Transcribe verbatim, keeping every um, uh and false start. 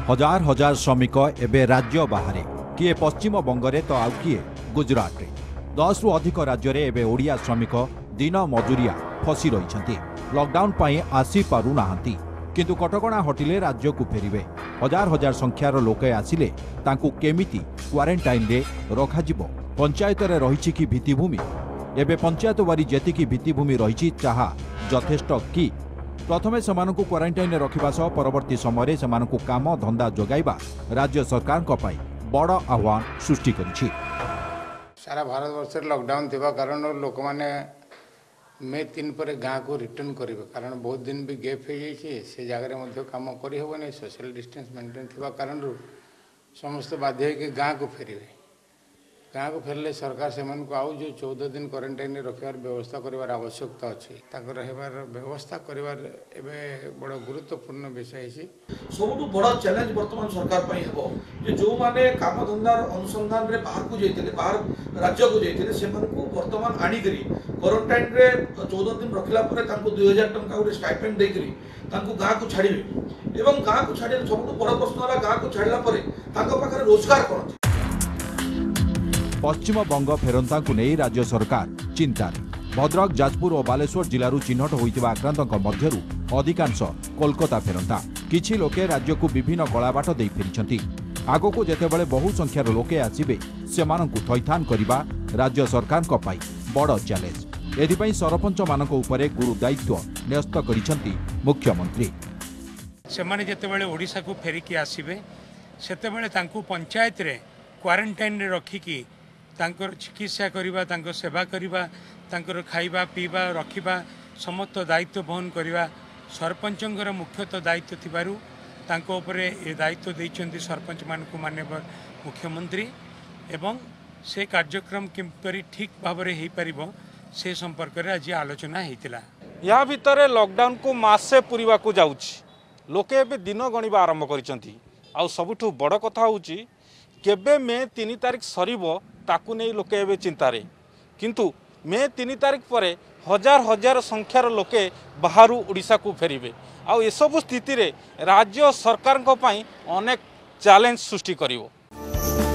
हजार हजार श्रमिक एवं राज्य बाहर किए पश्चिम बंगरे तो आउ किए गुजरात रे दस रु अधिक राज्य रे एवं ओडिया श्रमिक दिन मजुरिया फसी रही लॉकडाउन पाई आसी पारु नाहांती किंतु कटकणा हटिले राज्य को फेरिबे हजार हजार संख्यार लोके आसिले तांकु केमिति क्वारंटाइन रे रखाजिबो पंचायत रे रहिछि कि भित्तिभूमि एबे पंचायत वारी जेतिकी भित्तिभूमि रहिछि ताहा यथेष्ट कि प्रथमे सेमानकु क्वारंटाइन रे रखिबा सह परवर्ती समय सेमानकु काम धंदा जोगाइबा राज्य सरकार को पाई बड़ आह्वान सृष्टि करिछि। सारा भारत वर्ष लॉकडाउन थिबा कारण लोक माने मे तीन पर गाँ को रिटर्न करेंगे कारण बहुत दिन भी गैप हो जाइए से जगह कम करहबनी सोशल डिस्टेंस मेंटेन थिबा कारण समस्त बाध्य होकर गाँ को फेरवे गाँ को फेरले सरकार से आउ जो चौदह दिन क्वारंटाइन रखार व्यवस्था कर आवश्यकता अच्छी रहार व्यवस्था कर बड़ गुरुत्वपूर्ण विषय सब बड़ा चैलेंज बर्तमान सरकार हे जो माने काम धंदार अनुसंधान रे बाहर को जाइए बाहर राज्य को जाइए से बर्तमान आणिकी क्वारंटाइन रे चौदह दिन रखला दुई हजार टंका गोटे स्टाइपेंड देकरी गाँ को छाड़े एवं गाँ को छाड़े सब बड़ प्रश्न है गाँ को छाड़ा पाखे रोजगार कौन। पश्चिम बंग फेरंता को नहीं राज्य सरकार चिंतार भद्रक जाजपुर और बालेश्वर जिलूर चिन्हट होइतिबा आक्रांतों मध्यरु अधिकांश कोलकाता फेरंता किछि लोके राज्य को विभिन्न कलाबाट दे फेरिछंती आगो को जेतेबेले बहु संख्यार लोके आसिबे सेमानंकु थैथान करिबा राज्य सरकार को पाई बड़ चैलेंज एथिपई सरपंच मानक उपरे गुरु दायित्व न्यस्त करिछंती मुख्यमंत्री। सेमाने जेतेबेले ओडिसा को फेरिकी आसिबे सेतेबेले तांकु पंचायत रे क्वारंटाइन रे रखिकी तांकर चिकित्सा करिबा तांकर सेवा करिबा तांकर खाइबा पीबा रखिबा समस्त दायित्व वहन करिबा सरपंचंकर मुख्यतः दायित्व थिबारु तांको उपरे ए दायित्व दैछंती सरपंच मानकु माननीय मुख्यमंत्री एवं से कार्यक्रम किपरि ठीक भाव में हो पारिबो से संपर्क में आज आलोचना होइतिला। या भितर लॉकडाउन को मासे पूरीवा को जाउछि लोके एबे दिन गणिबा आरंभ करिसंती आ सबुठु बड़ कथा होउछि केबे मे तीन तारीख सरीबो ताकू नहीं लोके एबे चिंतारे किंतु मे तीन तारीख पर हजार हजार संख्यार लोके बाहर ओडिशा को फेरिबे आ एसबु स्थिति रे राज्य सरकार को पाई अनेक चैलेंज सृष्टि करिवो।